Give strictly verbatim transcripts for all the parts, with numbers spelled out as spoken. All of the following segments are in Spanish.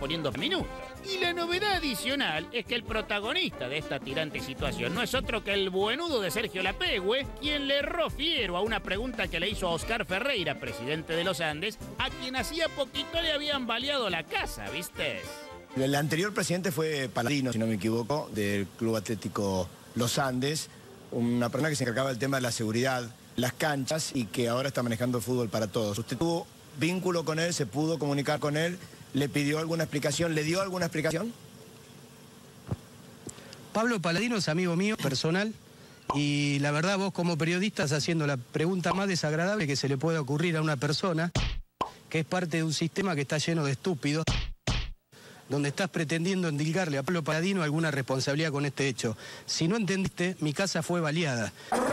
poniendo minutos. Y la novedad adicional es que el protagonista de esta tirante situación no es otro que el buenudo de Sergio Lapegüe, quien le erró fiero a una pregunta que le hizo a Oscar Ferreira, presidente de los Andes, a quien hacía poquito le habían baleado la casa, ¿viste? El anterior presidente fue Paladino, si no me equivoco, del Club Atlético Los Andes, una persona que se encargaba del tema de la seguridad, las canchas, y que ahora está manejando el fútbol para todos. ¿Usted tuvo vínculo con él, se pudo comunicar con él, le pidió alguna explicación, le dio alguna explicación? Pablo Paladino es amigo mío, personal, y la verdad vos como periodista estás haciendo la pregunta más desagradable que se le puede ocurrir a una persona que es parte de un sistema que está lleno de estúpidos, donde estás pretendiendo endilgarle a Pablo Paladino alguna responsabilidad con este hecho. Si no entendiste, mi casa fue baleada.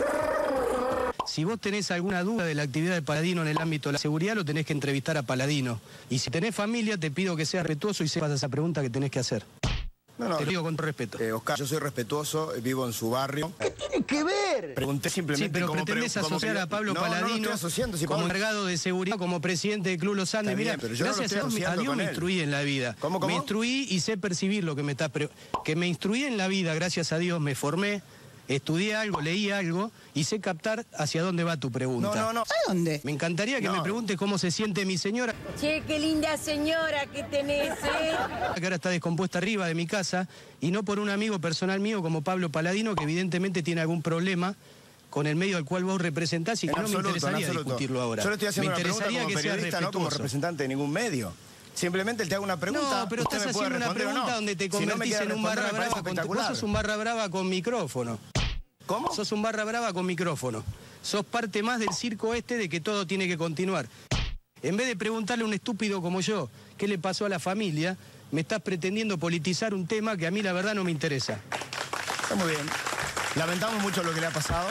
Si vos tenés alguna duda de la actividad de Paladino en el ámbito de la seguridad, lo tenés que entrevistar a Paladino. Y si tenés familia, te pido que seas respetuoso y sepas esa pregunta que tenés que hacer. No, no, te lo digo con todo respeto. Eh, Oscar, yo soy respetuoso, vivo en su barrio. ¿Qué tiene que ver? Pregunté simplemente sí, pero cómo... pretendés pre asociar cómo, a Pablo no, Paladino no, no estoy asociando, si como Pablo... encargado de seguridad, como presidente del Club Los Andes. Mira, gracias no a Dios, a Dios me instruí en la vida. ¿Cómo, cómo? Me instruí y sé percibir lo que me está... Pre... Que me instruí en la vida, gracias a Dios, me formé, estudié algo, leí algo y sé captar hacia dónde va tu pregunta. No, no, no. ¿A dónde? Me encantaría que no. me preguntes cómo se siente mi señora. Che, qué linda señora que tenés, ¿eh? Que ahora está descompuesta arriba de mi casa y no por un amigo personal mío como Pablo Paladino, que evidentemente tiene algún problema con el medio al cual vos representás y que en no absoluto, me interesaría discutirlo ahora. Yo le estoy haciendo me una pregunta interesaría como que seas periodista, no como respetuoso. representante de ningún medio. Simplemente te hago una pregunta. No, pero usted estás me puede haciendo una responder o pregunta no. donde te Si no me convertís quiere en un responder, barra me parece brava. Con, vos espectacular. sos un barra brava con micrófono. ¿Cómo? Sos un barra brava con micrófono. Sos parte más del circo este de que todo tiene que continuar. En vez de preguntarle a un estúpido como yo qué le pasó a la familia, me estás pretendiendo politizar un tema que a mí la verdad no me interesa. Está muy bien. Lamentamos mucho lo que le ha pasado.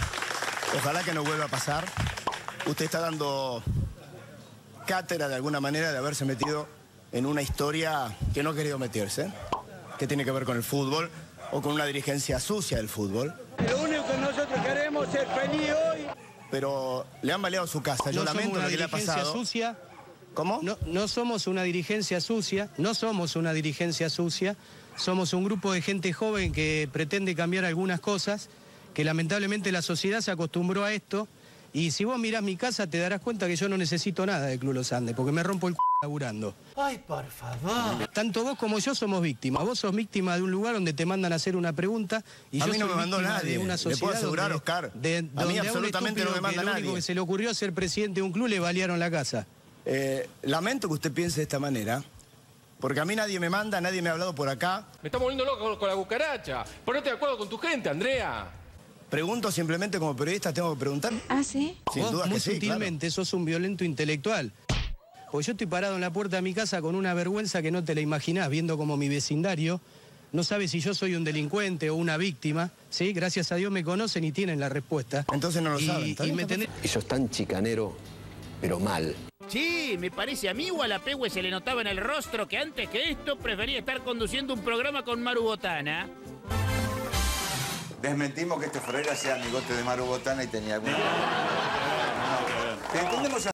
Ojalá que no vuelva a pasar. Usted está dando cátedra de alguna manera de haberse metido en una historia que no ha querido meterse, que tiene que ver con el fútbol o con una dirigencia sucia del fútbol. Lo único que nosotros queremos es ser feliz hoy. Pero le han baleado su casa. Yo no lamento lo que le ha pasado. Sucia. ¿Cómo? No, no somos una dirigencia sucia, no somos una dirigencia sucia, somos un grupo de gente joven que pretende cambiar algunas cosas, que lamentablemente la sociedad se acostumbró a esto, y si vos mirás mi casa te darás cuenta que yo no necesito nada del Club Los Andes, porque me rompo el c*** laburando. Ay, por favor. Tanto vos como yo somos víctimas. Vos sos víctima de un lugar donde te mandan a hacer una pregunta y a yo mí no soy me mandó víctima nadie. de una Le sociedad puedo asegurar, donde, Oscar. de, a mí donde absolutamente no me manda que lo nadie. único que se le ocurrió ser presidente de un club le balearon la casa. Eh, lamento que usted piense de esta manera, porque a mí nadie me manda, nadie me ha hablado por acá. Me está volviendo loco con, con la cucaracha. Ponete de acuerdo con tu gente, Andrea. Pregunto simplemente como periodista, tengo que preguntar. ¿Ah, sí? Sin Vos, duda muy que sí, sutilmente sos un violento intelectual. Porque yo estoy parado en la puerta de mi casa con una vergüenza que no te la imaginás, viendo como mi vecindario no sabe si yo soy un delincuente o una víctima, ¿sí? Gracias a Dios me conocen y tienen la respuesta. Entonces no lo y, saben. Y me tendré... Y sos tan chicanero, pero mal. Sí, me parece a mí o a Lapegüe se le notaba en el rostro que antes que esto prefería estar conduciendo un programa con Maru Botana. Desmentimos que este Ferreira sea amigote de Maru Botana y tenía alguna... No, no, no. Entendemos